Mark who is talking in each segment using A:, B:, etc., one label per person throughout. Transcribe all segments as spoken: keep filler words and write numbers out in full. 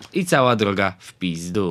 A: i cała droga w pizdu.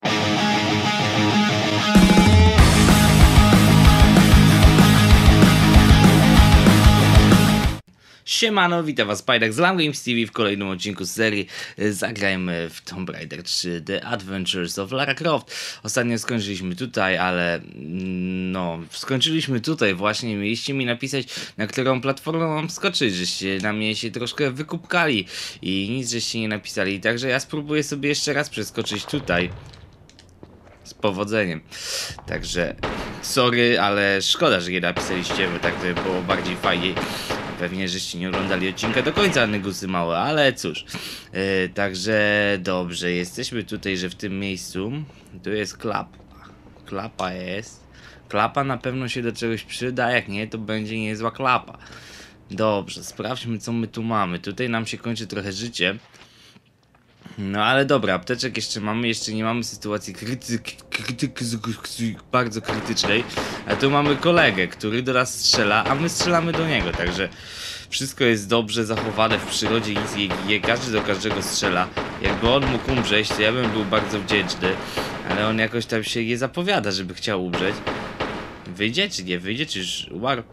A: Siemano, witam was Pajdak z Lam Games T V w kolejnym odcinku z serii Zagrajmy w Tomb Raider trzy The Adventures of Lara Croft. Ostatnio skończyliśmy tutaj, ale no, skończyliśmy tutaj właśnie. Mieliście mi napisać, na którą platformę mam skoczyć, żeście na mnie się troszkę wykupkali i nic żeście nie napisali, także ja spróbuję sobie jeszcze raz przeskoczyć tutaj. Z powodzeniem. Także sorry, ale szkoda, że nie napisaliście, bo tak to było bardziej fajnie. Pewnie żeście nie oglądali odcinka do końca, nygusy małe, ale cóż. Yy, także dobrze, jesteśmy tutaj, że w tym miejscu. Tu jest klapa. Klapa jest. Klapa na pewno się do czegoś przyda, jak nie, to będzie niezła klapa. Dobrze, sprawdźmy, co my tu mamy. Tutaj nam się kończy trochę życie. No ale dobra, apteczek jeszcze mamy, jeszcze nie mamy sytuacji krytyk, krytyk, bardzo krytycznej. A tu mamy kolegę, który do nas strzela, a my strzelamy do niego, także wszystko jest dobrze zachowane w przyrodzie, nic nie ginie, każdy do każdego strzela. Jakby on mógł umrzeć, to ja bym był bardzo wdzięczny, ale on jakoś tam się nie zapowiada, żeby chciał umrzeć. Wyjdzie czy nie wyjdzie, czy już umarł?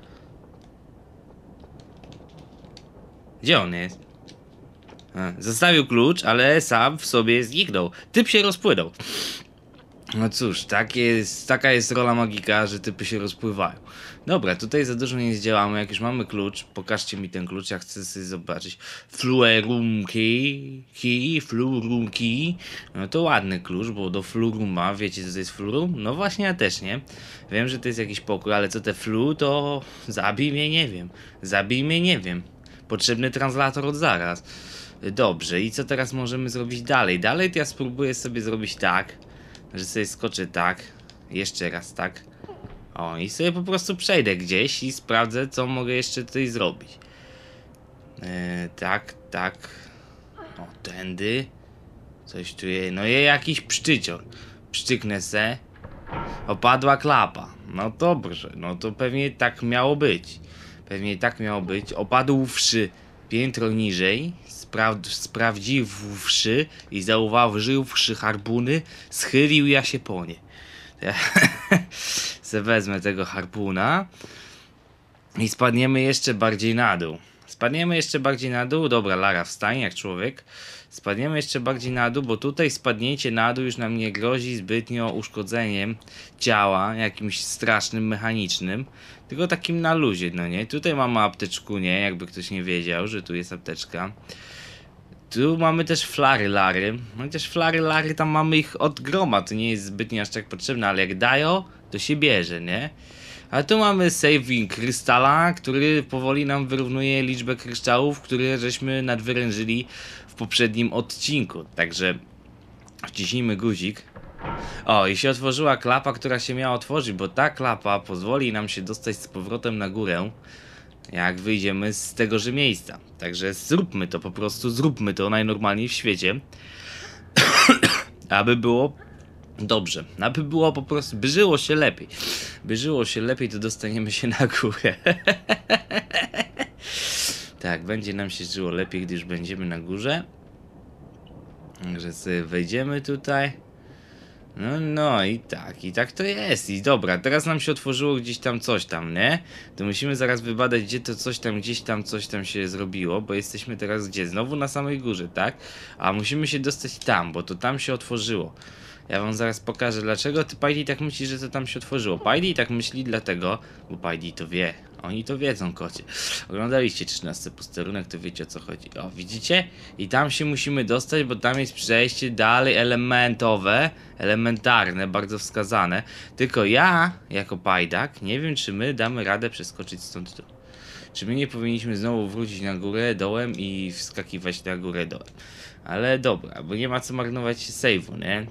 A: Gdzie on jest? Zostawił klucz, ale sam w sobie zniknął. Typ się rozpłynął. No cóż, tak jest, taka jest rola magika, że typy się rozpływają. Dobra, tutaj za dużo nie zdziałamy. Jak już mamy klucz, pokażcie mi ten klucz, ja chcę sobie zobaczyć. Fluorum key, key, fluorum key. No to ładny klucz, bo do fluruma, wiecie co to jest flurum? No właśnie, ja też nie. Wiem, że to jest jakiś pokój, ale co te flu, to zabij mnie, nie wiem. Zabij mnie, nie wiem. Potrzebny translator od zaraz. Dobrze, i co teraz możemy zrobić dalej? Dalej to ja spróbuję sobie zrobić tak, że sobie skoczę tak, jeszcze raz tak. O, i sobie po prostu przejdę gdzieś i sprawdzę, co mogę jeszcze tutaj zrobić. Yy, tak, tak. O, tędy. Coś tu jest, no jest jakiś pszczycior. Pszczyknę se. Opadła klapa. No dobrze, no to pewnie tak miało być. Pewnie tak miało być. Opadłszy piętro niżej, spra sprawdziwszy i zauważywszy harpuny, schylił ja się po nie. Ja se wezmę tego harpuna i spadniemy jeszcze bardziej na dół. Spadniemy jeszcze bardziej na dół. Dobra, Lara, wstań jak człowiek. Spadniemy jeszcze bardziej na dół, bo tutaj spadnięcie na dół już nam nie grozi zbytnio uszkodzeniem ciała, jakimś strasznym, mechanicznym, tylko takim na luzie, no nie? Tutaj mamy apteczku, nie? Jakby ktoś nie wiedział, że tu jest apteczka. Tu mamy też flary Lary. Chociaż flary Lary tam mamy ich od groma, to nie jest zbytnio aż tak potrzebne, ale jak dają, to się bierze, nie? A tu mamy saving krystala, który powoli nam wyrównuje liczbę kryształów, które żeśmy nadwyrężyli w poprzednim odcinku. Także wciśnijmy guzik. O, i się otworzyła klapa, która się miała otworzyć, bo ta klapa pozwoli nam się dostać z powrotem na górę, jak wyjdziemy z tegoże miejsca. Także zróbmy to, po prostu zróbmy to najnormalniej w świecie. Aby było dobrze, aby było po prostu, by żyło się lepiej. By żyło się lepiej, to dostaniemy się na górę. Tak, będzie nam się żyło lepiej, gdy już będziemy na górze. Także sobie wejdziemy tutaj. No, no i tak, i tak to jest. I dobra, teraz nam się otworzyło gdzieś tam coś tam, nie? To musimy zaraz wybadać, gdzie to coś tam, gdzieś tam coś tam się zrobiło, bo jesteśmy teraz gdzie? Znowu na samej górze, tak? A musimy się dostać tam, bo to tam się otworzyło. Ja wam zaraz pokażę dlaczego. Ty Pajdi tak myśli, że to tam się otworzyło. Pajdi tak myśli dlatego, bo Pajdi to wie. Oni to wiedzą, kocie. Oglądaliście trzynasty posterunek, to wiecie o co chodzi. O, widzicie? I tam się musimy dostać, bo tam jest przejście dalej elementowe, elementarne, bardzo wskazane. Tylko ja, jako Pajdak, nie wiem czy my damy radę przeskoczyć stąd tu. Czy my nie powinniśmy znowu wrócić na górę dołem i wskakiwać na górę dołem. Ale dobra, bo nie ma co marnować save'u, nie?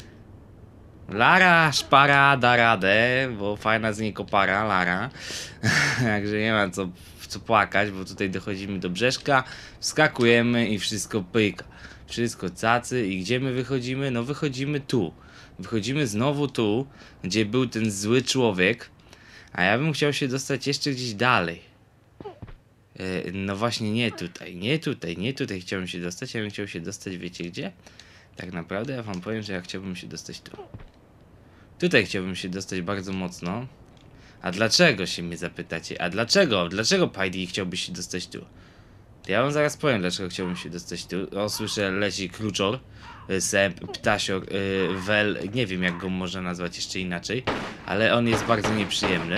A: Lara szpara da radę, bo fajna z niej kopara, Lara. Także nie ma co, co płakać, bo tutaj dochodzimy do brzeszka, wskakujemy i wszystko pyka. Wszystko cacy i gdzie my wychodzimy? No wychodzimy tu. Wychodzimy znowu tu, gdzie był ten zły człowiek. A ja bym chciał się dostać jeszcze gdzieś dalej. Yy, no właśnie nie tutaj, nie tutaj, nie tutaj chciałbym się dostać. Ja bym chciał się dostać, wiecie gdzie? Tak naprawdę ja wam powiem, że ja chciałbym się dostać tu. Tutaj chciałbym się dostać bardzo mocno. A dlaczego się mnie zapytacie? A dlaczego? Dlaczego Pajdi chciałbyś się dostać tu? To ja wam zaraz powiem, dlaczego chciałbym się dostać tu. O, słyszę, leci kruczor, y, sęp, ptasior, y, wel, nie wiem jak go można nazwać jeszcze inaczej, ale on jest bardzo nieprzyjemny.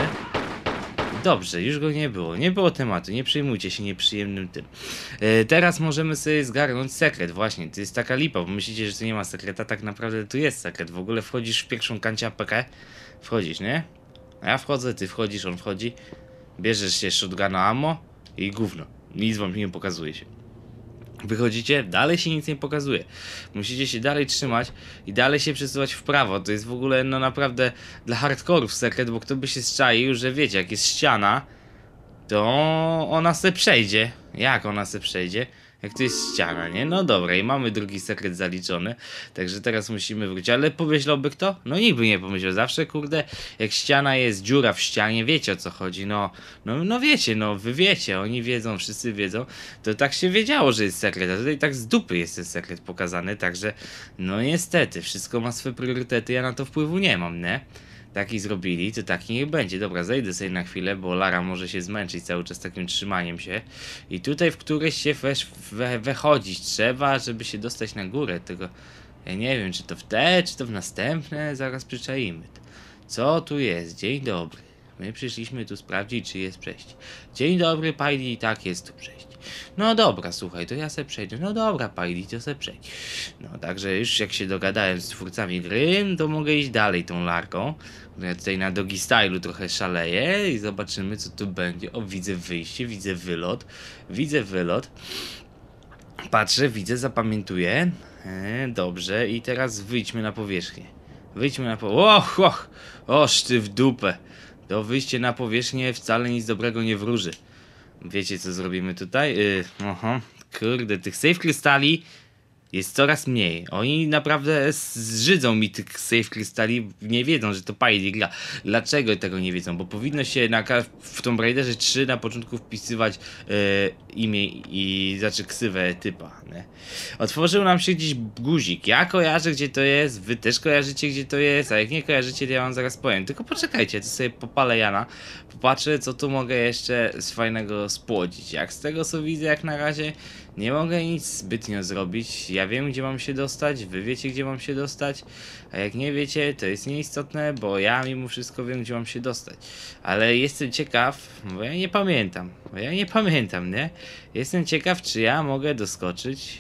A: Dobrze, już go nie było, nie było tematu, nie przejmujcie się nieprzyjemnym tym. Y, teraz możemy sobie zgarnąć sekret, właśnie, to jest taka lipa, bo myślicie, że tu nie ma sekreta, tak naprawdę tu jest sekret. W ogóle wchodzisz w pierwszą kanciapkę, wchodzisz, nie? A ja wchodzę, ty wchodzisz, on wchodzi, bierzesz się shotguna ammo i gówno. Nic wam nie pokazuje się. Wychodzicie, dalej się nic nie pokazuje. Musicie się dalej trzymać i dalej się przesuwać w prawo. To jest w ogóle no naprawdę dla hardkorów sekret, bo kto by się zczaił, że wiecie, jak jest ściana, to ona se przejdzie. Jak ona se przejdzie? Jak to jest ściana, nie? No dobra, i mamy drugi sekret zaliczony. Także teraz musimy wrócić. Ale pomyślałby kto? No nikt by nie pomyślał. Zawsze, kurde, jak ściana jest, dziura w ścianie, wiecie o co chodzi. No, no, no wiecie, no wy wiecie, oni wiedzą, wszyscy wiedzą. To tak się wiedziało, że jest sekret. A tutaj tak z dupy jest ten sekret pokazany. Także, no niestety, wszystko ma swoje priorytety. Ja na to wpływu nie mam, nie? Taki zrobili, to taki niech będzie. Dobra, zejdę sobie na chwilę, bo Lara może się zmęczyć cały czas takim trzymaniem się. I tutaj w któreś się wesz, we, wychodzić trzeba, żeby się dostać na górę. Tego ja nie wiem, czy to w te, czy to w następne, zaraz przyczaimy. Co tu jest? Dzień dobry. My przyszliśmy tu sprawdzić, czy jest przejście. Dzień dobry, Pajdi, tak jest tu przejście. No dobra, słuchaj, to ja se przejdę. No dobra, Pajdi, to se przejdź. No także już jak się dogadałem z twórcami gry, to mogę iść dalej tą Larką. Ja tutaj na Doggy Stylu trochę szaleję i zobaczymy, co tu będzie. O, widzę wyjście, widzę wylot. Widzę wylot. Patrzę, widzę, zapamiętuję. E, dobrze, i teraz wyjdźmy na powierzchnię. Wyjdźmy na powierzchnię. Och, och, oż ty w dupę. To wyjście na powierzchnię wcale nic dobrego nie wróży. Wiecie, co zrobimy tutaj? Yy, oho, kurde, tych save krystali jest coraz mniej. Oni naprawdę zżydzą mi tych save krystali, nie wiedzą, że to Pajdi gra. Dlaczego tego nie wiedzą? Bo powinno się na, w Tomb Raiderze trzy na początku wpisywać yy, imię i znaczy ksywę typa. Nie? Otworzył nam się gdzieś guzik. Ja kojarzę, gdzie to jest, wy też kojarzycie, gdzie to jest, a jak nie kojarzycie, to ja wam zaraz powiem. Tylko poczekajcie, to sobie popalę Jana, popatrzę, co tu mogę jeszcze z fajnego spłodzić. Jak z tego, co widzę, jak na razie nie mogę nic zbytnio zrobić. Ja wiem, gdzie mam się dostać, wy wiecie, gdzie mam się dostać, a jak nie wiecie, to jest nieistotne, bo ja mimo wszystko wiem, gdzie mam się dostać. Ale jestem ciekaw, bo ja nie pamiętam, bo ja nie pamiętam, nie? Jestem ciekaw, czy ja mogę doskoczyć.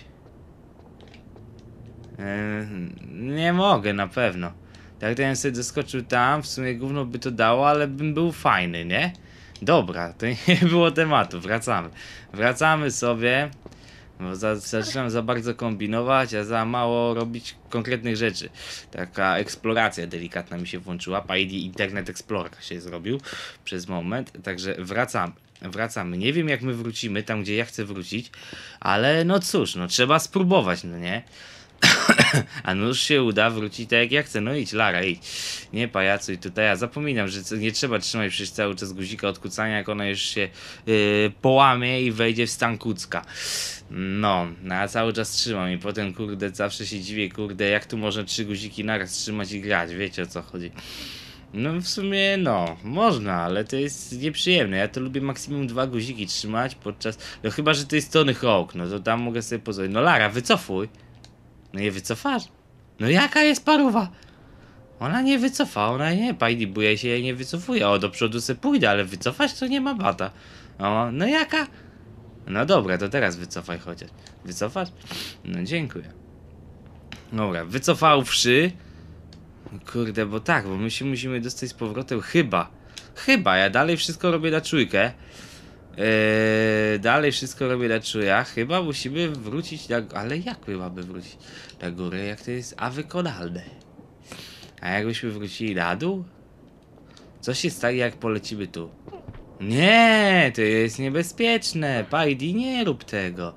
A: Yy, nie mogę, na pewno. Tak, to ja bym sobie doskoczył tam, w sumie gówno by to dało, ale bym był fajny, nie? Dobra, to nie było tematu, wracamy. Wracamy sobie. Bo za, zaczynam za bardzo kombinować, a za mało robić konkretnych rzeczy. Taka eksploracja delikatna mi się włączyła. Pajdi Internet Explorer się zrobił przez moment. Także wracamy. Wracamy. Nie wiem jak my wrócimy tam, gdzie ja chcę wrócić, ale no cóż, no trzeba spróbować, no nie? A nuż się uda wrócić tak jak ja chcę. No idź Lara, idź. Nie pajacuj tutaj. Ja zapominam, że nie trzeba trzymać przecież cały czas guzika od kucania, jak ona już się yy, połamie i wejdzie w stan kucka. No, no ja cały czas trzymam i potem kurde zawsze się dziwię, kurde jak tu można trzy guziki naraz trzymać i grać, wiecie o co chodzi. No w sumie no, można, ale to jest nieprzyjemne. Ja to lubię maksimum dwa guziki trzymać podczas... No chyba, że to jest Tony Hawk, no to tam mogę sobie pozwolić. No Lara, wycofuj. No je wycofasz? No jaka jest paruwa? Ona nie wycofa, ona nie, Pajdi, bo ja się jej nie wycofuje. O, do przodu se pójdę, ale wycofać to nie ma bata. O, no jaka? No dobra, to teraz wycofaj chociaż. Wycofasz? No dziękuję. Dobra, wycofałszy. Kurde, bo tak, bo my się musimy dostać z powrotem chyba. Chyba, ja dalej wszystko robię na czujkę. Eee, dalej wszystko robię na czuja. Chyba musimy wrócić na... Ale jak mamy wrócić na górę, jak to jest awykonalne? A jakbyśmy wrócili na dół? Co się stanie, jak polecimy tu? Nie, to jest niebezpieczne. Pajdi, nie rób tego.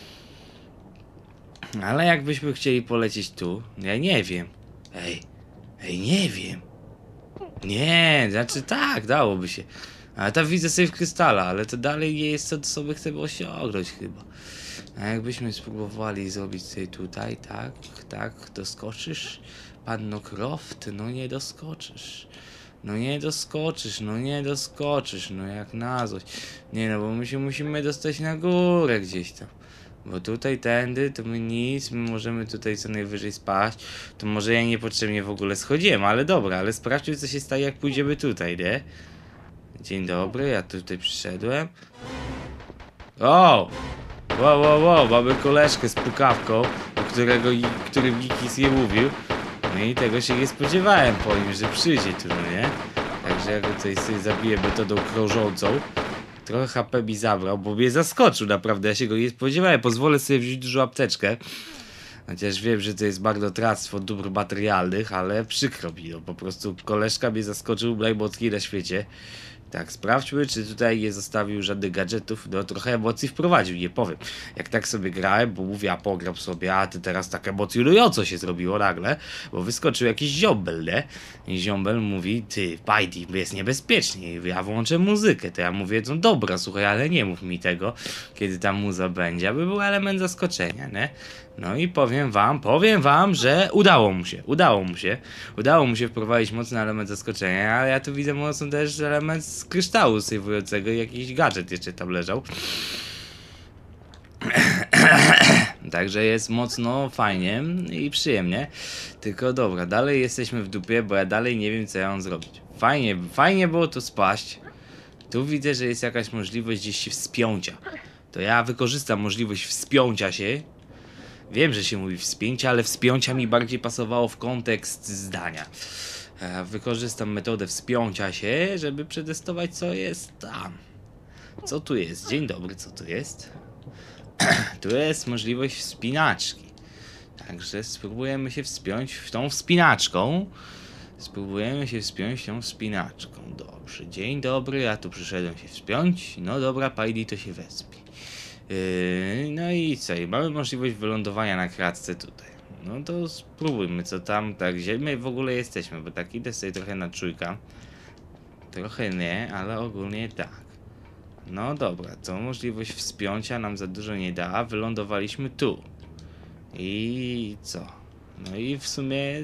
A: Ale jakbyśmy chcieli polecieć tu? Ja nie wiem. Ej, ej, nie wiem. Nie, znaczy tak, dałoby się. Ale tam widzę save krystala, ale to dalej nie jest co sobie chcemy osiągnąć chyba. A jakbyśmy spróbowali zrobić sobie tutaj, tak, tak, doskoczysz? Panno Croft, no nie doskoczysz. No nie doskoczysz, no nie doskoczysz, no jak na złość. Nie no, bo my się musimy dostać na górę gdzieś tam. Bo tutaj tędy to my nic, my możemy tutaj co najwyżej spaść. To może ja niepotrzebnie w ogóle schodziłem, ale dobra, ale sprawdźmy co się stanie jak pójdziemy tutaj, nie? Dzień dobry, ja tutaj przyszedłem. O! Wow, wow, wow, mamy koleżkę z pukawką, o którego, którym nikt nic nie mówił. No i tego się nie spodziewałem po nim, że przyjdzie tu, no nie? Także ja go tutaj sobie zabiję metodą krążącą. Trochę H P mi zabrał, bo mnie zaskoczył naprawdę, ja się go nie spodziewałem. Pozwolę sobie wziąć dużą apteczkę. Chociaż wiem, że to jest marnotrawstwo dóbr materialnych, ale przykro mi, no po prostu koleżka mnie zaskoczył najmocniej na świecie. Tak, sprawdźmy, czy tutaj nie zostawił żadnych gadżetów. No trochę emocji wprowadził, nie powiem. Jak tak sobie grałem, bo mówię, a pogram sobie, a ty teraz tak emocjonująco się zrobiło nagle, bo wyskoczył jakiś ziombel, nie? I ziombel mówi, ty, Pajdi, jest niebezpiecznie, ja włączę muzykę. To ja mówię, no dobra, słuchaj, ale nie mów mi tego, kiedy ta muza będzie, aby był element zaskoczenia, nie? No i powiem wam, powiem wam, że udało mu się, udało mu się, udało mu się wprowadzić mocny element zaskoczenia, ale ja tu widzę mocno też element z kryształu sejwującego i jakiś gadżet jeszcze tam leżał. Także jest mocno fajnie i przyjemnie, tylko dobra, dalej jesteśmy w dupie, bo ja dalej nie wiem co ja mam zrobić. Fajnie, fajnie było tu spaść, tu widzę, że jest jakaś możliwość gdzieś się wspiącia, to ja wykorzystam możliwość wspiącia się. Wiem, że się mówi wspięcia, ale wspiącia mi bardziej pasowało w kontekst zdania. E, wykorzystam metodę wspiącia się, żeby przetestować co jest tam. Co tu jest? Dzień dobry, co tu jest? Tu jest możliwość wspinaczki. Także spróbujemy się wspiąć w tą wspinaczką. Spróbujemy się wspiąć tą wspinaczką. Dobrze, dzień dobry, ja tu przyszedłem się wspiąć. No dobra, Pajdi to się wespi. Yy, no i co? I mamy możliwość wylądowania na kratce tutaj. No to spróbujmy co tam, tak, gdzie my w ogóle jesteśmy, bo tak idę sobie trochę na czujka. Trochę nie, ale ogólnie tak. No dobra, to możliwość wspiącia nam za dużo nie da, wylądowaliśmy tu. I co? No i w sumie,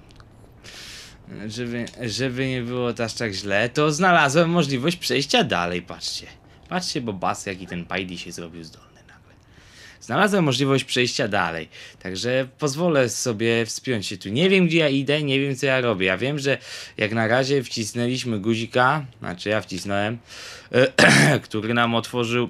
A: żeby, żeby nie było aż tak źle, to znalazłem możliwość przejścia dalej, patrzcie. Patrzcie, bo bas jaki ten Pajdi się zrobił zdolny nagle. Znalazłem możliwość przejścia dalej, także pozwolę sobie wspiąć się tu. Nie wiem gdzie ja idę, nie wiem co ja robię. Ja wiem, że jak na razie wcisnęliśmy guzika, znaczy ja wcisnąłem, który nam otworzył...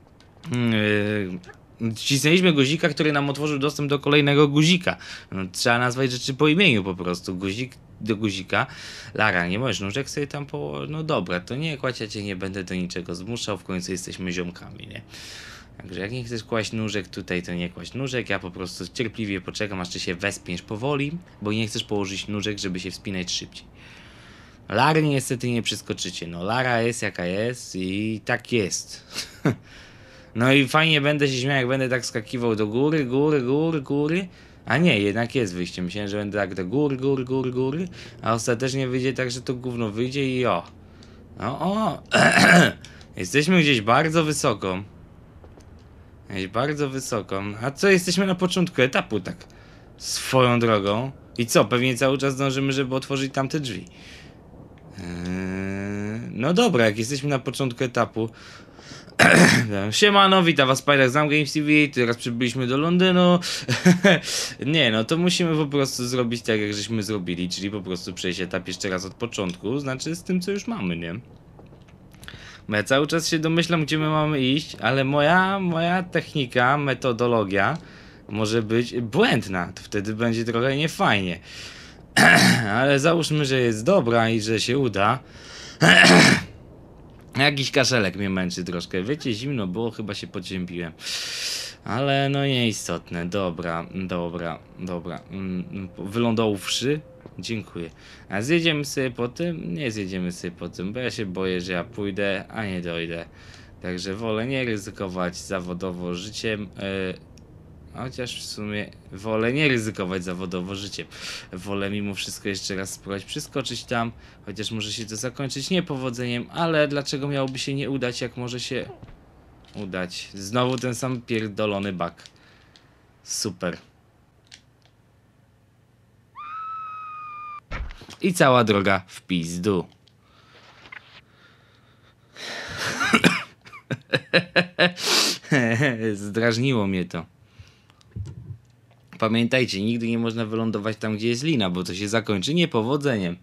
A: Yy, wcisnęliśmy guzika, który nam otworzył dostęp do kolejnego guzika. No, trzeba nazwać rzeczy po imieniu po prostu. Guzik do guzika. Lara, nie możesz nóżek sobie tam położyć? No dobra, to nie kładź, ja cię nie będę do niczego zmuszał, w końcu jesteśmy ziomkami, nie? Także jak nie chcesz kłaść nóżek tutaj, to nie kłaść nóżek, ja po prostu cierpliwie poczekam, aż ty się wespiesz powoli, bo nie chcesz położyć nóżek, żeby się wspinać szybciej. Lary niestety nie przeskoczycie, no Lara jest jaka jest i tak jest. No i fajnie będę się śmiał, jak będę tak skakiwał do góry, góry, góry, góry. A nie, jednak jest wyjście. Myślałem, że będę tak do góry, góry, góry, góry. A ostatecznie wyjdzie tak, że to gówno wyjdzie i o. O, o. Jesteśmy gdzieś bardzo wysoko. Gdzieś bardzo wysoko. A co, jesteśmy na początku etapu, tak swoją drogą. I co, pewnie cały czas dążymy, żeby otworzyć tamte drzwi. Eee, no dobra, jak jesteśmy na początku etapu. Siemano, witam was Spiders z Games T V, teraz przybyliśmy do Londynu. Nie no, to musimy po prostu zrobić tak jak żeśmy zrobili, czyli po prostu przejść etap jeszcze raz od początku, znaczy z tym co już mamy, nie? Bo ja cały czas się domyślam gdzie my mamy iść, ale moja, moja technika, metodologia może być błędna, to wtedy będzie trochę niefajnie. Ale załóżmy, że jest dobra i że się uda. Jakiś kaszelek mnie męczy troszkę. Wiecie, zimno było, chyba się podziębiłem. Ale no nieistotne. Dobra, dobra, dobra. Wylądowszy? Dziękuję. A zjedziemy sobie po tym? Nie zjedziemy sobie po tym, bo ja się boję, że ja pójdę, a nie dojdę. Także wolę nie ryzykować zawodowo życiem. Yy, chociaż w sumie wolę nie ryzykować zawodowo życiem. Wolę mimo wszystko jeszcze raz spróbować przeskoczyć tam, chociaż może się to zakończyć niepowodzeniem, ale dlaczego miałoby się nie udać, jak może się... udać. Znowu ten sam pierdolony bug. Super. I cała droga w pizdu. Zdrażniło mnie to. Pamiętajcie, nigdy nie można wylądować tam, gdzie jest lina, bo to się zakończy niepowodzeniem.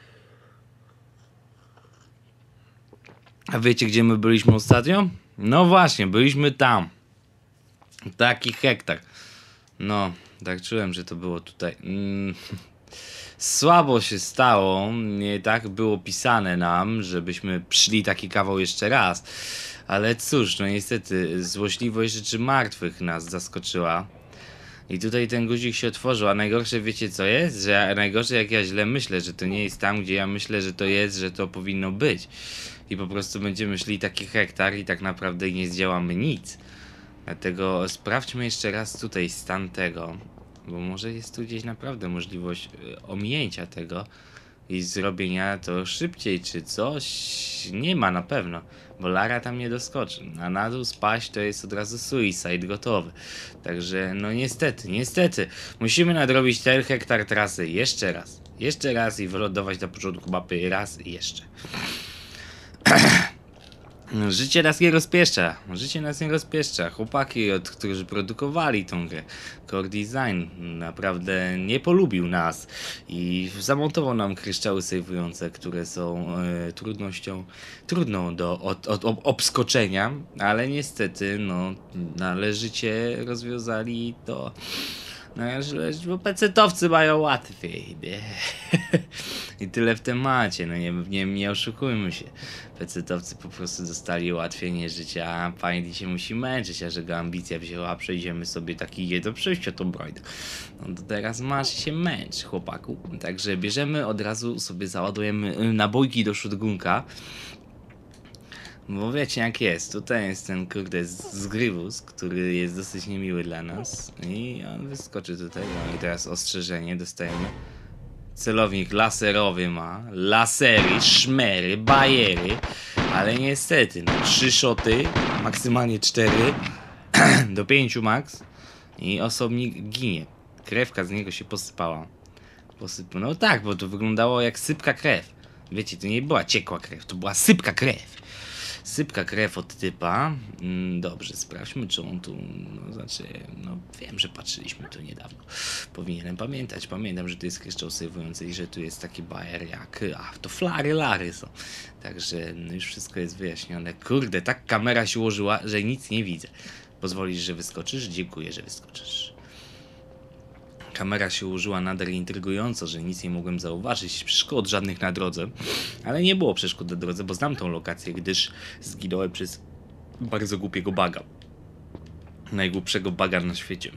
A: A wiecie, gdzie my byliśmy ostatnio? No właśnie, byliśmy tam. Taki hektar. No, tak czułem, że to było tutaj. Mm. Słabo się stało, nie tak było pisane nam, żebyśmy szli taki kawał jeszcze raz. Ale cóż, no niestety, złośliwość rzeczy martwych nas zaskoczyła. I tutaj ten guzik się otworzył, a najgorsze wiecie co jest? Że najgorsze jak ja źle myślę, że to nie jest tam, gdzie ja myślę, że to jest, że to powinno być. I po prostu będziemy szli taki hektar i tak naprawdę nie zdziałamy nic. Dlatego sprawdźmy jeszcze raz tutaj stan tego, bo może jest tu gdzieś naprawdę możliwość ominięcia tego i zrobienia to szybciej, czy coś. Nie ma na pewno, bo Lara tam nie doskoczy, a na dół spaść to jest od razu suicide gotowy. Także no niestety, niestety musimy nadrobić ten hektar trasy jeszcze raz, jeszcze raz i wylądować na początku mapy raz i jeszcze. Życie nas nie rozpieszcza, życie nas nie rozpieszcza. Chłopaki, od, którzy produkowali tą grę, Core Design, naprawdę nie polubił nas i zamontował nam kryształy sejwujące, które są e, trudnością, trudną do od, od, od obskoczenia, ale niestety, no, należycie rozwiązali to. No, bo pecetowcy mają łatwiej, nie? I tyle w temacie, no nie, nie, nie oszukujmy się. Pecetowcy po prostu dostali ułatwienie życia, a Pindy się musi męczyć, a że go ambicja wzięła, przejdziemy sobie taki je do przejścia to broń. No to teraz masz się męcz, chłopaku. Także bierzemy od razu sobie, załadujemy nabójki do shotgunka. Bo wiecie jak jest, tutaj jest ten kurde Zgrywus, który jest dosyć niemiły dla nas i on wyskoczy tutaj, no i teraz ostrzeżenie dostajemy. Celownik laserowy ma, lasery, szmery, bajery, ale niestety, no trzy szoty, maksymalnie cztery, do pięciu max i osobnik ginie. Krewka z niego się posypała. Posyp... No tak, bo to wyglądało jak sypka krew. Wiecie, to nie była ciekła krew, to była sypka krew. Sypka krew od typa. Mm, dobrze, sprawdźmy, czy on tu. No, znaczy, no wiem, że patrzyliśmy tu niedawno. Powinienem pamiętać. Pamiętam, że tu jest kryształ sejwujący i że tu jest taki bajer jak. A, to flary, lary są. Także no już wszystko jest wyjaśnione. Kurde, tak kamera się ułożyła, że nic nie widzę. Pozwolisz, że wyskoczysz? Dziękuję, że wyskoczysz. Kamera się ułożyła nader intrygująco, że nic nie mogłem zauważyć, przeszkód żadnych na drodze, ale nie było przeszkód na drodze, bo znam tą lokację, gdyż zginąłem przez bardzo głupiego baga. Najgłupszego baga na świecie.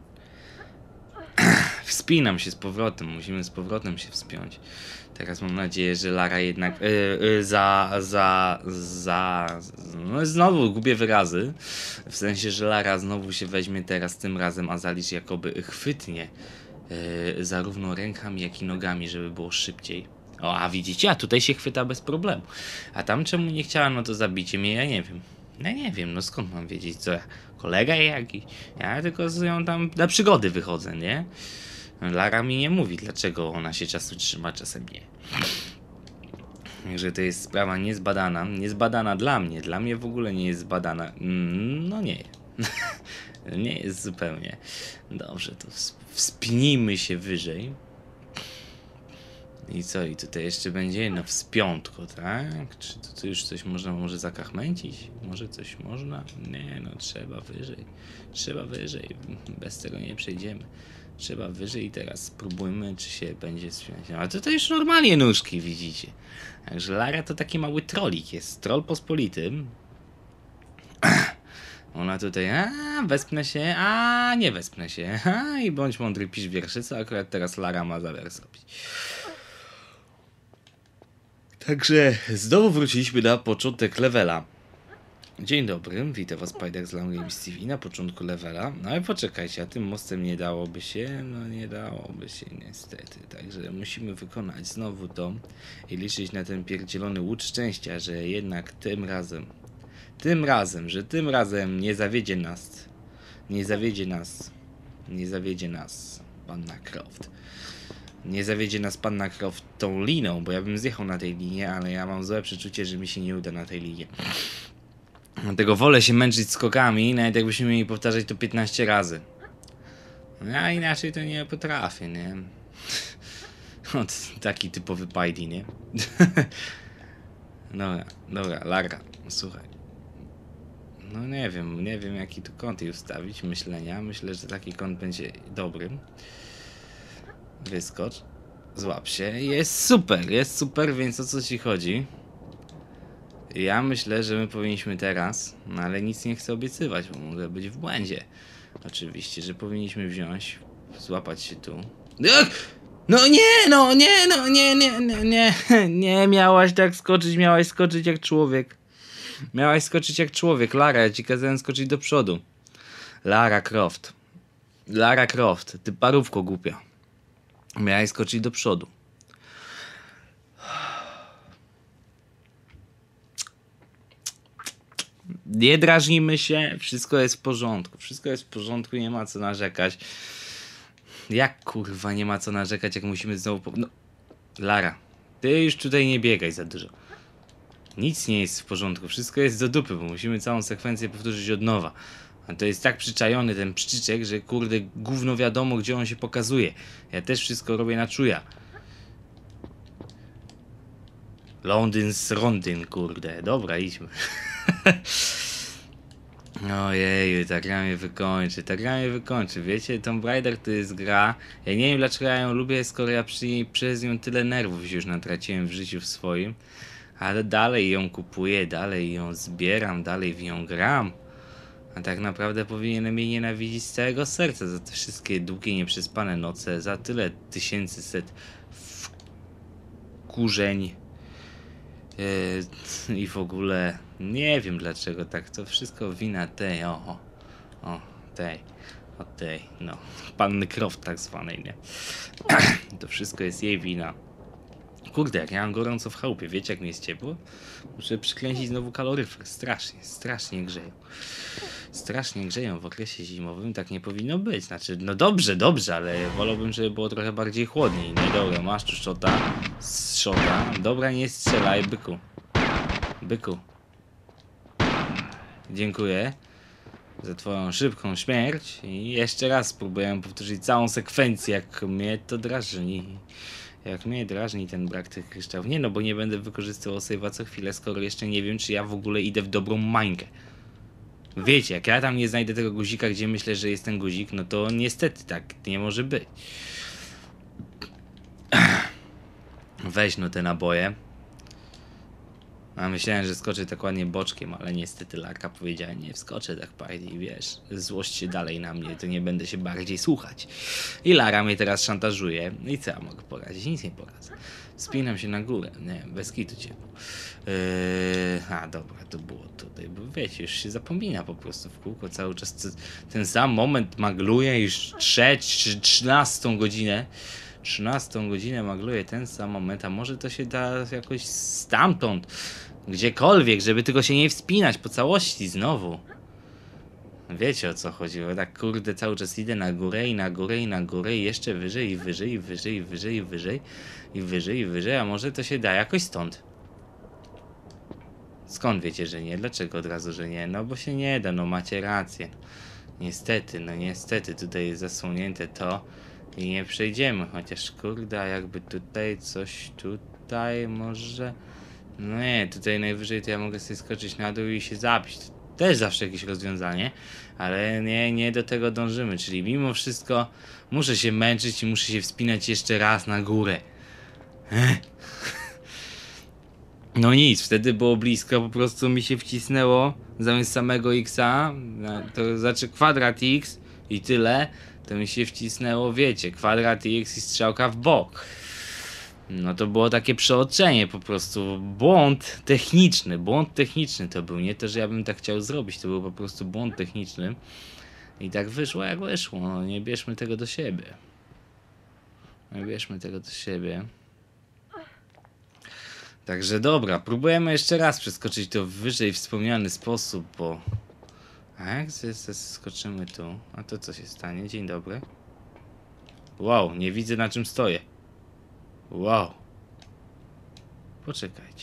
A: Wspinam się z powrotem, musimy z powrotem się wspiąć. Teraz mam nadzieję, że Lara jednak yy, yy, za, za, za, no znowu gubię wyrazy, w sensie, że Lara znowu się weźmie teraz tym razem, a Zalisz jakoby chwytnie yy, zarówno rękami, jak i nogami, żeby było szybciej. O, a widzicie, a tutaj się chwyta bez problemu. A tam czemu nie chciała, no to zabicie mnie, ja nie wiem. Ja nie wiem, no skąd mam wiedzieć, co ja, kolega jakiś? Ja tylko z nią tam na przygody wychodzę, nie? Lara mi nie mówi, dlaczego ona się czasu trzyma, czasem nie. Że to jest sprawa niezbadana. Niezbadana dla mnie. Dla mnie w ogóle nie jest zbadana. No nie. Nie jest zupełnie. Dobrze, to wspinijmy się wyżej. I co? I tutaj jeszcze będzie jedno wspiątko, tak? Czy tu już coś można może zakachmęcić? Może coś można? Nie, no trzeba wyżej. Trzeba wyżej. Bez tego nie przejdziemy. Trzeba wyżej i teraz spróbujmy, czy się będzie śmiać. Ale to, to już normalnie nóżki, widzicie. Także Lara to taki mały trolik jest. Troll pospolity. Ona tutaj, a wespnę się, a nie wespnę się. A, i bądź mądry, pisz wierszy, co akurat teraz Lara ma zamiar zrobić. Także znowu wróciliśmy na początek levela. Dzień dobry, witam was Spider z Lam Games T V na początku levela. No ale poczekajcie, a tym mostem nie dałoby się, no nie dałoby się niestety. Także musimy wykonać znowu to i liczyć na ten pierdzielony łód szczęścia, że jednak tym razem, tym razem, że tym razem nie zawiedzie nas. Nie zawiedzie nas. Nie zawiedzie nas panna Croft. Nie zawiedzie nas panna Croft tą liną, bo ja bym zjechał na tej linie, ale ja mam złe przeczucie, że mi się nie uda na tej linie. Dlatego wolę się męczyć skokami, nawet jakbyśmy mieli powtarzać to piętnaście razy. Ja inaczej to nie potrafię, nie? Ot, taki typowy Pajdi, nie? Dobra, dobra, Lara, słuchaj. No nie wiem, nie wiem jaki tu kąt jej ustawić, myślenia. Myślę, że taki kąt będzie dobrym. Wyskocz. Złap się. Jest super, jest super, więc o co ci chodzi? Ja myślę, że my powinniśmy teraz, no ale nic nie chcę obiecywać, bo mogę być w błędzie. Oczywiście, że powinniśmy wziąć, złapać się tu. No nie, no nie, no nie, nie, nie, nie, nie, miałaś tak skoczyć, miałaś skoczyć jak człowiek. Miałaś skoczyć jak człowiek, Lara, ja ci kazałem skoczyć do przodu. Lara Croft. Lara Croft, ty parówko głupia. Miałaś skoczyć do przodu. Nie drażnijmy się, wszystko jest w porządku. Wszystko jest w porządku, nie ma co narzekać. Jak kurwa nie ma co narzekać, jak musimy znowu... Po... No, Lara, ty już tutaj nie biegaj za dużo. Nic nie jest w porządku, wszystko jest do dupy, bo musimy całą sekwencję powtórzyć od nowa. A to jest tak przyczajony ten pszczyczek, że kurde gówno wiadomo gdzie on się pokazuje. Ja też wszystko robię na czuja. Londyn z Rondyn, kurde. Dobra, idźmy. Ojeju, ta gra mnie wykończy, ta gra mnie wykończy. Wiecie, Tomb Raider to jest gra. Ja nie wiem dlaczego ja ją lubię, skoro ja przy niej, przez nią tyle nerwów już natraciłem w życiu w swoim. Ale dalej ją kupuję, dalej ją zbieram, dalej w nią gram. A tak naprawdę powinienem jej nienawidzić z całego serca za te wszystkie długie, nieprzespane noce, za tyle tysięcy set wkurzeń yy, i w ogóle nie wiem dlaczego tak, to wszystko wina tej, o, o, o tej, o tej, no, panny Croft tak zwanej, nie? To wszystko jest jej wina. Kurde, jak ja mam gorąco w chałupie, wiecie jak mi jest ciepło? Muszę przykręcić znowu kaloryfer, strasznie, strasznie grzeją. Strasznie grzeją w okresie zimowym, tak nie powinno być. Znaczy, no dobrze, dobrze, ale wolałbym, żeby było trochę bardziej chłodniej. Nie, dobra, masz tu szota, szota. Dobra, nie strzelaj, byku. Byku. Dziękuję za twoją szybką śmierć i jeszcze raz spróbuję powtórzyć całą sekwencję, jak mnie to drażni. Jak mnie drażni ten brak tych kryształów. Nie no, bo nie będę wykorzystywał save'a co chwilę, skoro jeszcze nie wiem, czy ja w ogóle idę w dobrą mańkę. Wiecie, jak ja tam nie znajdę tego guzika, gdzie myślę, że jest ten guzik, no to niestety tak nie może być. Weź no te naboje. A myślałem, że skoczę tak ładnie boczkiem, ale niestety Larka powiedziała, nie wskoczę tak bardziej, wiesz, złość się dalej na mnie, to nie będę się bardziej słuchać. I Lara mnie teraz szantażuje. I co ja mogę poradzić? Nic nie poradzę. Spinam się na górę, nie, bez kitu ciepło. Yy, a dobra, to było tutaj, bo wiecie, już się zapomina po prostu w kółko cały czas. Ten sam moment magluje już trzecią, trzynastą godzinę. trzynastą godzinę magluje ten sam moment, a może to się da jakoś stamtąd, gdziekolwiek, żeby tylko się nie wspinać po całości znowu. Wiecie o co chodziło, tak kurde cały czas idę na górę i na górę i na górę i jeszcze wyżej i wyżej i wyżej i wyżej i wyżej i wyżej i wyżej, a może to się da jakoś stąd. Skąd wiecie, że nie? Dlaczego od razu, że nie? No bo się nie da, no macie rację. Niestety, no niestety tutaj jest zasłonięte to i nie przejdziemy, chociaż kurde, a jakby tutaj coś tutaj może... No nie, tutaj najwyżej to ja mogę sobie skoczyć na dół i się zabić. Też zawsze jakieś rozwiązanie, ale nie, nie do tego dążymy, czyli mimo wszystko muszę się męczyć i muszę się wspinać jeszcze raz na górę. Ech. No nic, wtedy było blisko, po prostu mi się wcisnęło zamiast samego X-a, to znaczy kwadrat X i tyle, to mi się wcisnęło, wiecie, kwadrat X i strzałka w bok. No to było takie przeoczenie, po prostu błąd techniczny, błąd techniczny to był, nie to, że ja bym tak chciał zrobić, to był po prostu błąd techniczny i tak wyszło jak wyszło, no nie bierzmy tego do siebie. Nie bierzmy tego do siebie. Także dobra, próbujemy jeszcze raz przeskoczyć to w wyżej wspomniany sposób, bo... A jak zeskoczymy tu? A to co się stanie? Dzień dobry. Wow, nie widzę na czym stoję. Wow. Poczekajcie.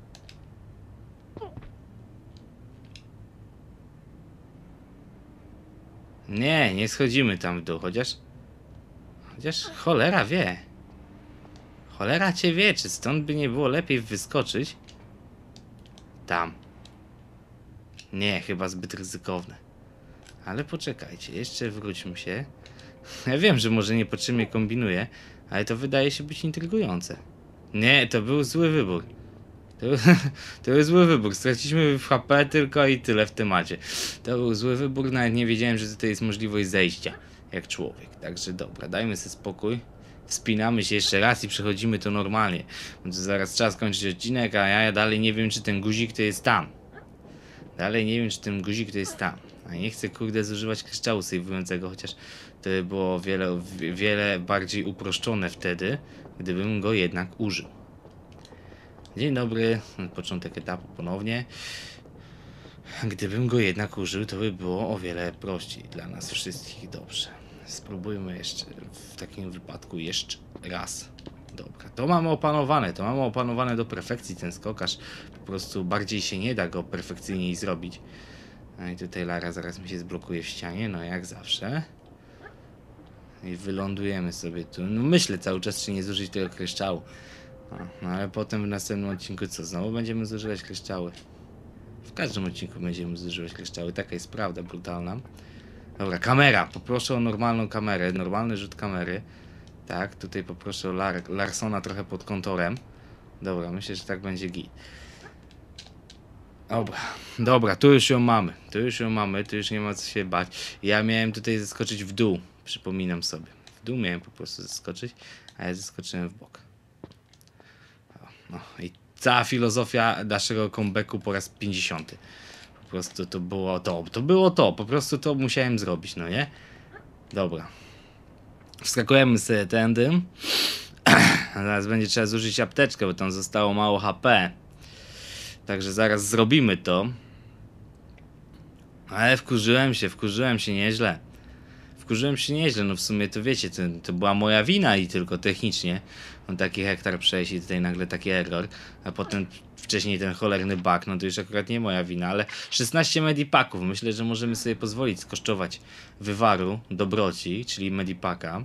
A: Nie, nie schodzimy tam w dół, chociaż... Chociaż cholera wie. Cholera cię wie, czy stąd by nie było lepiej wyskoczyć? Tam. Nie, chyba zbyt ryzykowne. Ale poczekajcie, jeszcze wróćmy się. Ja wiem, że może niepotrzebnie kombinuję, ale to wydaje się być intrygujące. Nie, to był zły wybór. To, to był zły wybór. Straciliśmy w H P tylko i tyle w temacie. To był zły wybór, nawet nie wiedziałem, że tutaj jest możliwość zejścia jak człowiek. Także dobra, dajmy sobie spokój. Wspinamy się jeszcze raz i przechodzimy to normalnie. Bo to zaraz czas kończyć odcinek, a ja dalej nie wiem, czy ten guzik to jest tam. Dalej nie wiem, czy ten guzik to jest tam. A nie chcę, kurde, zużywać kryształu sejwującego, chociaż to by było o wiele, wiele bardziej uproszczone wtedy, gdybym go jednak użył. Dzień dobry, początek etapu ponownie. Gdybym go jednak użył, to by było o wiele prościej dla nas wszystkich. Dobrze. Spróbujmy jeszcze w takim wypadku jeszcze raz. Dobra, to mamy opanowane, to mamy opanowane do perfekcji ten skokarz. Po prostu bardziej się nie da go perfekcyjniej zrobić. No i tutaj Lara zaraz mi się zblokuje w ścianie, no jak zawsze. I wylądujemy sobie tu. No myślę cały czas, czy nie zużyć tego kryształu. No, no ale potem w następnym odcinku co? Znowu będziemy zużywać kryształy. W każdym odcinku będziemy zużywać kryształy, taka jest prawda brutalna. Dobra, kamera. Poproszę o normalną kamerę, normalny rzut kamery. Tak, tutaj poproszę o Lar Larsona trochę pod kontorem. Dobra, myślę, że tak będzie git. Dobra, dobra, tu już ją mamy. Tu już ją mamy, tu już nie ma co się bać. Ja miałem tutaj zeskoczyć w dół, przypominam sobie. W dół miałem po prostu zeskoczyć, a ja zeskoczyłem w bok. No i cała filozofia naszego comebacku po raz pięćdziesiąty. Po prostu to było to, to było to, po prostu to musiałem zrobić, no nie? Dobra. Wskakujemy sobie tędy. Zaraz będzie trzeba zużyć apteczkę, bo tam zostało mało H P. Także zaraz zrobimy to. Ale wkurzyłem się, wkurzyłem się nieźle. Wkurzyłem się nieźle, no w sumie to wiecie, to, to była moja wina i tylko technicznie. On taki hektar przejść i tutaj nagle taki error. A potem wcześniej ten cholerny bug, no to już akurat nie moja wina, ale szesnaście medipaków. Myślę, że możemy sobie pozwolić skosztować wywaru dobroci, czyli medipaka.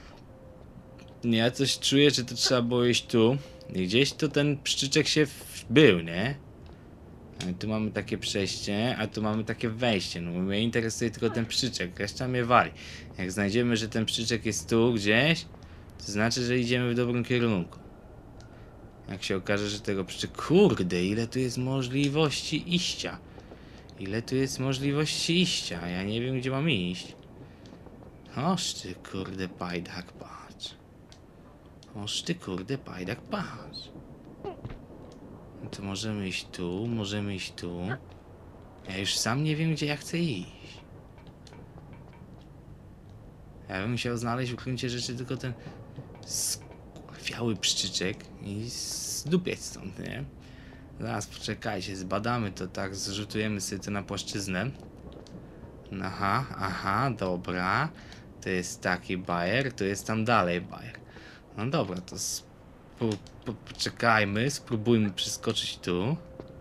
A: Ja coś czuję, że to trzeba było iść tu. I gdzieś tu ten pszczyczek się był, nie? Tu mamy takie przejście, a tu mamy takie wejście. No mnie interesuje tylko ten pszczyczek, reszta mnie wali. Jak znajdziemy, że ten pszczyczek jest tu gdzieś, to znaczy, że idziemy w dobrym kierunku. Jak się okaże, że tego pszczyczka... Kurde, ile tu jest możliwości iścia. Ile tu jest możliwości iścia. Ja nie wiem, gdzie mam iść. Oż ty, kurde, pajdak, patrz. Oż ty, kurde, pajdak, patrz. No to możemy iść tu, możemy iść tu. Ja już sam nie wiem, gdzie ja chcę iść. Ja bym musiał znaleźć w gruncie rzeczy tylko ten skurwiały pszczyczek i zdupiać stąd, nie? Zaraz poczekajcie, zbadamy to tak, zrzutujemy sobie to na płaszczyznę. Aha, aha, dobra. To jest taki bajer, to jest tam dalej bajer. No dobra, to po, po, poczekajmy, spróbujmy przeskoczyć tu.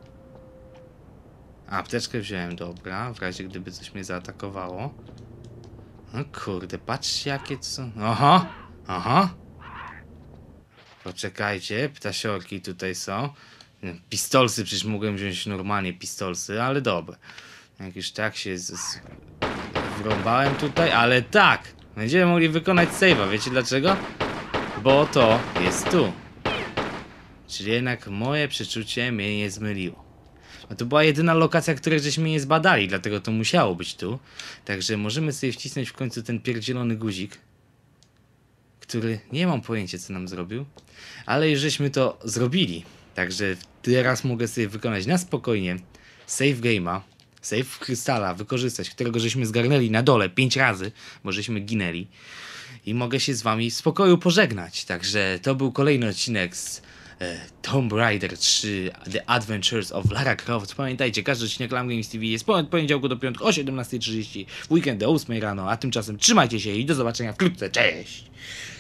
A: A, apteczkę wziąłem, dobra, w razie gdyby coś mnie zaatakowało. No kurde, patrzcie jakie to są... Aha, aha. Poczekajcie, ptasiorki tutaj są. Pistolsy, przecież mogłem wziąć normalnie pistolsy, ale dobra. Jak już tak się z... z... wrąbałem tutaj, ale tak! Będziemy mogli wykonać save'a, wiecie dlaczego? Bo to jest tu. Czyli jednak moje przeczucie mnie nie zmyliło. No to była jedyna lokacja, której żeśmy nie zbadali, dlatego to musiało być tu. Także możemy sobie wcisnąć w końcu ten pierdzielony guzik, który nie mam pojęcia, co nam zrobił, ale już żeśmy to zrobili. Także teraz mogę sobie wykonać na spokojnie save game'a, save krystala wykorzystać, którego żeśmy zgarnęli na dole pięć razy, bo żeśmy ginęli. I mogę się z wami w spokoju pożegnać. Także to był kolejny odcinek z e, Tomb Raider trzy The Adventures of Lara Croft. Pamiętajcie, każdy odcinek Lam Games T V jest od poniedziałku do piątku o siedemnastej trzydzieści, w weekend o ósmej rano, a tymczasem trzymajcie się i do zobaczenia wkrótce. Cześć!